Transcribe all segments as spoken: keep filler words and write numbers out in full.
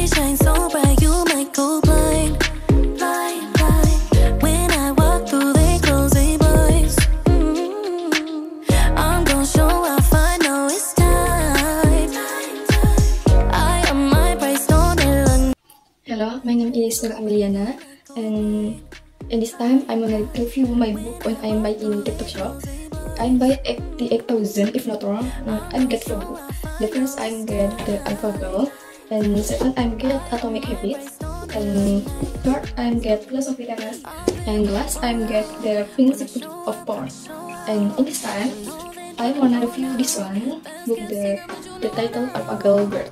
they shine so bright, you might go blind, blind, blind. When I walk through, they close their blinds. Mm-hmm. I'm gonna show off, I know it's time. I am my price, no Dylan. Hello, my name is Nur Ameliana, and in this time I'm gonna review my book when I'm buying TikTok shop. I'm buy eighty-eight thousand if not wrong. I'm get four book. The first I'm get the Alphabet, and second I'm get Atomic Habits, and third I'm get Philosophy Temas, and last I'm get the Principle of Power. And in this time I wanna review this one book, the the title Alpha Bird.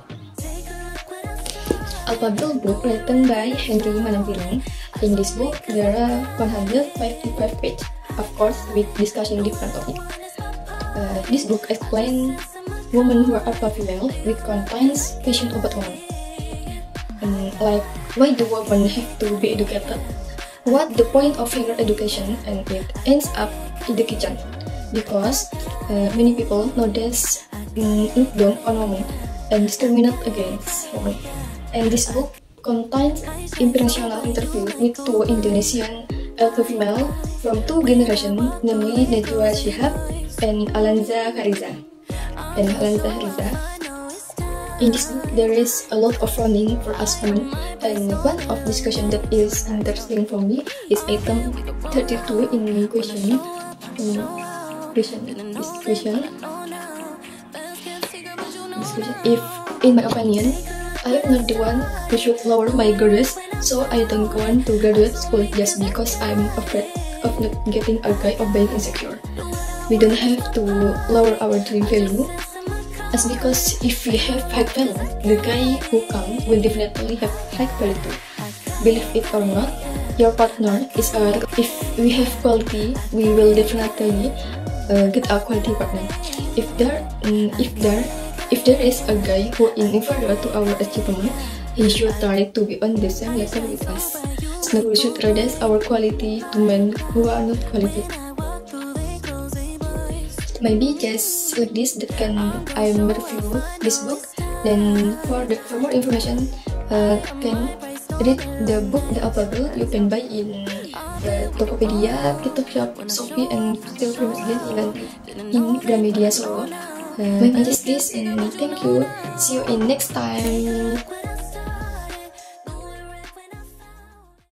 Alphabet book written by Henry Manantiling. In this book there are one hundred fifty-five pages, of course with discussing different topics. Uh, this book explains women who are alpha female, which contains question about women. Um, like, why do women have to be educated? What the point of higher education, and it ends up in the kitchen? Because uh, many people nowadays um, look down on women and discriminate against women. And this book contains inspirational interview with two Indonesian alpha female from two generations, namely Najwa Shihab and Alanza Hariza. And Alanza Hariza. In this book, there is a lot of running for us women, and one of discussion that is interesting for me is item thirty-two in question. In question, this question, this question. If, in my opinion, I am not the one who should lower my grades, so I don't go on to graduate school just because I'm afraid of not getting a guy or being insecure. We don't have to lower our dream value, as because if we have high value, the guy who comes will definitely have high value too. Believe it or not, your partner is our. If we have quality, we will definitely uh, get a quality partner. If there, um, if there. If there is a guy who is inferior to our achievement, he should try to be on the same level with us. So we should reduce our quality to men who are not qualified. Maybe just like this that can I review this book. Then for the for more information, uh, can read the book The Alphabet. You can buy in uh, Tokopedia, TikTok Shop, Shopee, and still famous again even in Gramedia Solo. Uh, I just this, and thank you. See you in next time.